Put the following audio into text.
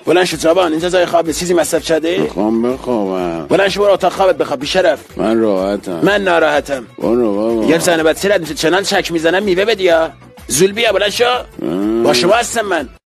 بلند شو تابان، اینجا جای خواب نیست. چیزی مصرف شده؟ میخوام بخوابم. بلند شو برو اتاق خوابت بخواب بی شرف. من راحتم. من ناراحتم. برو بابا. یه زنه بعد سرت چنان چک میزنم میوه بدی یا زول بیا. بلند شو. با شما هستم من.